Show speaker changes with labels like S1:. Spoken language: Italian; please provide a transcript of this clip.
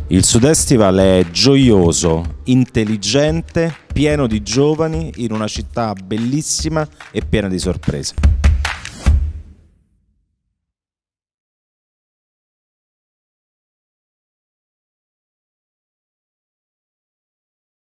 S1: Il Sud-Estival è gioioso, intelligente, pieno di giovani in una città bellissima e piena di sorprese.